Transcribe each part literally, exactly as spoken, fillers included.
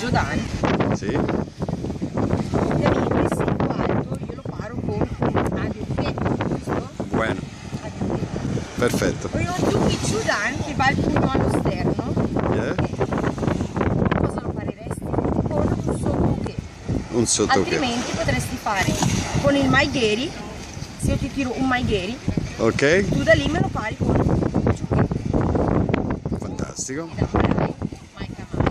Giordani. Sì. Ovviamente se il quarto io lo paro con un adempimento, giusto? Bueno. Perfetto. Poi ho tu il Giordani che va al pugno allo sterno. Yeah. Cosa lo pareresti? Con un sottoché. Un sottoché. Altrimenti potresti fare con il Maigeri, se io ti tiro un Maigeri, Ok. tu da lì me lo pari con un ciuchetto. Fantastico. Da parare, mai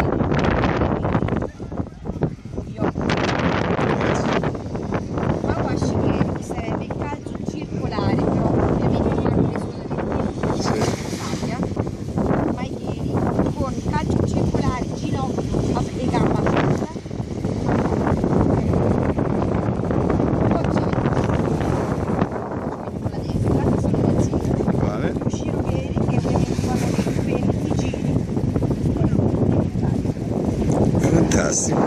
camai. Io ma guasci che sarebbe il calcio circolare, però ovviamente non hanno le sue sabbia. Maigeri con il calcio circolare, ginocchio e gamba aperta. Fantastico.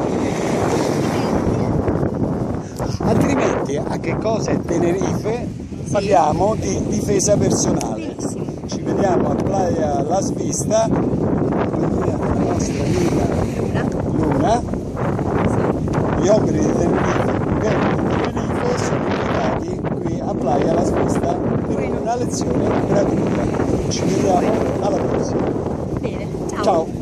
Altrimenti a che cosa è Tenerife? Parliamo di difesa personale. Benissimo. Ci vediamo a Playa Las Vista, compagnia della nostra amica Luna. Gli uomini di Tenerife, i governi di Tenerife sono invitati qui a Playa Las Vista per una lezione gratuita. Ci vediamo alla prossima. Bene, ciao. Ciao.